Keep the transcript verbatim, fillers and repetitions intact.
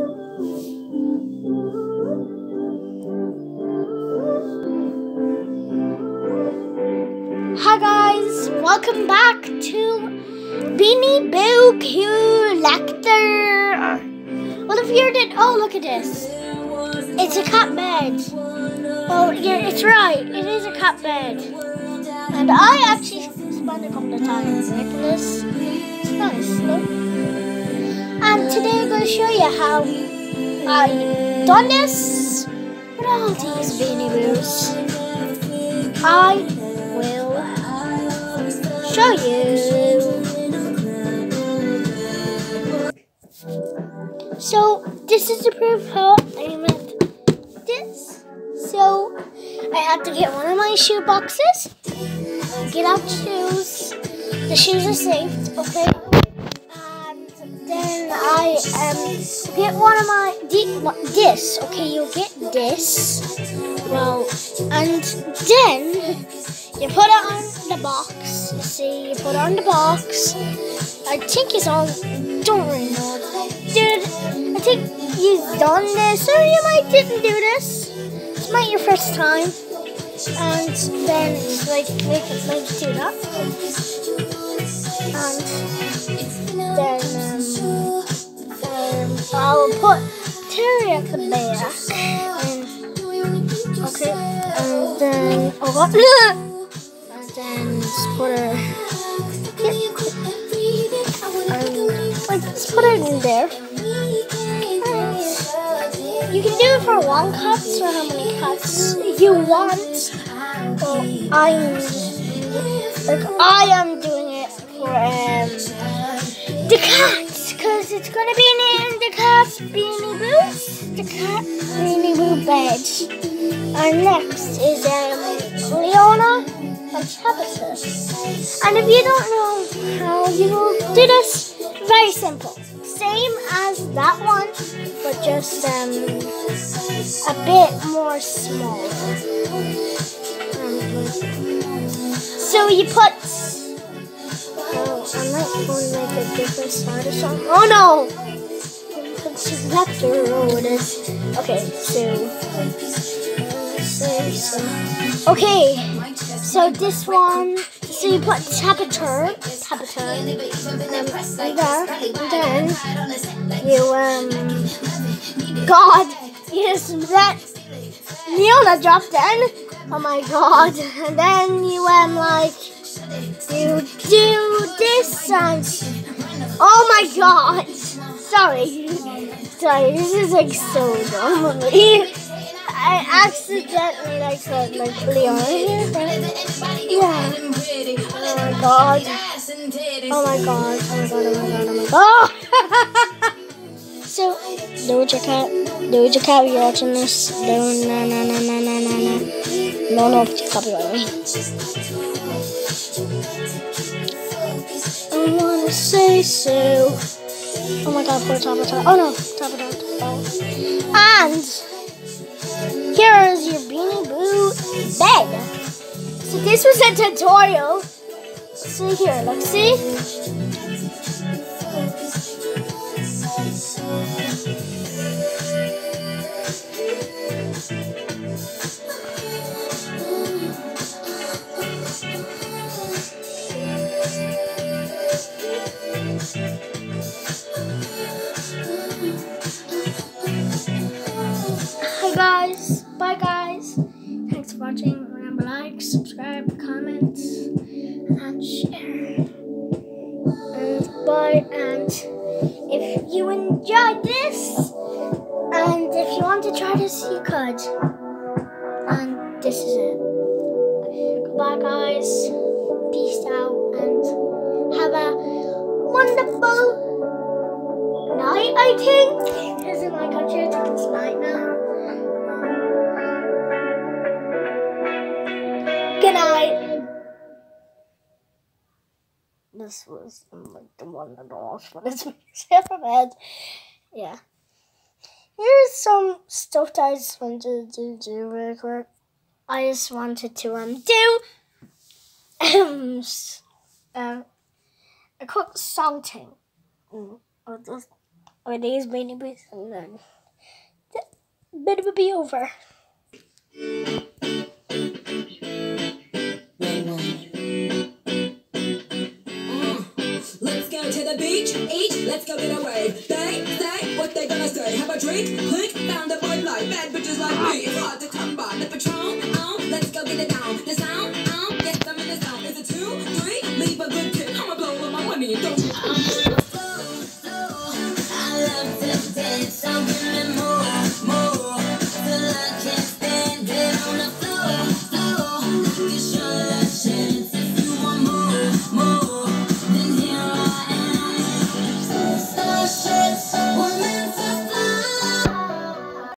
Hi guys, welcome back to Beanie Boo Collector. What if you did? Oh, look at this. It's a cat bed. Oh, yeah, it's right. It is a cat bed. And I actually spent a couple of times making this. It's nice, look. And today I'm going to show you how I've done this with all these Beanie Boos. I will show you. So this is the proof how I made this. So I had to get one of my shoe boxes, get out the shoes. The shoes are safe, okay. And then I um get one of my this. Okay, you'll get this. Well, and then you put it on the box. You see, you put it on the box. I think it's on. Don't really know, dude. I think you've done this, or you might didn't do this. It's might your first time, and then it's like make it like do that, and then um, um I'll put Terry at the back, and okay, and then oh what? And then just put her. Like, just put it in there. You can do it for one cat, or how many cats you want. Well, I'm like I am doing it for um the cats, because it's gonna be named the cat Beanie Boos, the cat Beanie Boo bed. And next is um Leona and Tabitha. And if you don't know how you will do this, very simple. Same as that one, but just um, a bit more smaller. Um, so you put... Oh, I might want to make a different side or something. Oh no! Put selector over this. Okay, so... so, so. Okay, so this one... So you put Tabitha, Tabitha, um, there, and then you, um, God, you just let Leona drop in, oh my God, and then you, um, like, you do this, and, oh my God, sorry, sorry, this is, like, so dumb of me. I accidentally like put like Leona here. Yeah. Oh my God. Oh my God. Oh my God. Oh my God. Oh my God. So, Doja Cat, Doja Cat, you're watching this. No, no, no, no, no, no, no, no. No, no, copyright me. I wanna say so. Oh my God. Poor top of top. Oh no, top of top. And. Here is your Beanie Boo bed. So this was a tutorial. See here, look, see? Hi guys. Bye guys. Thanks for watching. Remember, like, subscribe, comment, and share. And bye. And if you enjoyed this, and if you want to try this, you could. And this is it. Goodbye guys. Peace out and have a wonderful night, I think. Because in my country I think it's night now. Good night. This was like the one that I watched, but it's super bad. Yeah. Here's some stuff that I just wanted to do real quick. I just wanted to um do um uh, a quick song thing. Mm, I'll just Our day is going to be and then it will be over. Let's go to the beach, eat, let's go get a wave. They say what they gonna say. Have a drink, clink, found a Bud Light. Bad bitches like me, it's hard to come by. The Patron, oh, let's go get it down. The sound, oh, yeah.